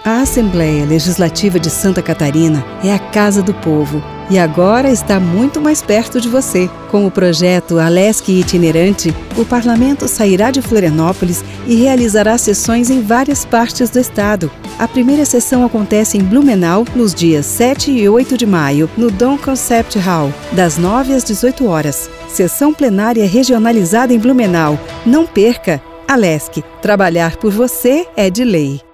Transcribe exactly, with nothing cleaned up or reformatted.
A Assembleia Legislativa de Santa Catarina é a casa do povo e agora está muito mais perto de você. Com o projeto Alesc Itinerante, o Parlamento sairá de Florianópolis e realizará sessões em várias partes do estado. A primeira sessão acontece em Blumenau nos dias sete e oito de maio, no Dom Concept Hall, das nove às dezoito horas. Sessão plenária regionalizada em Blumenau. Não perca! Alesc, trabalhar por você é de lei.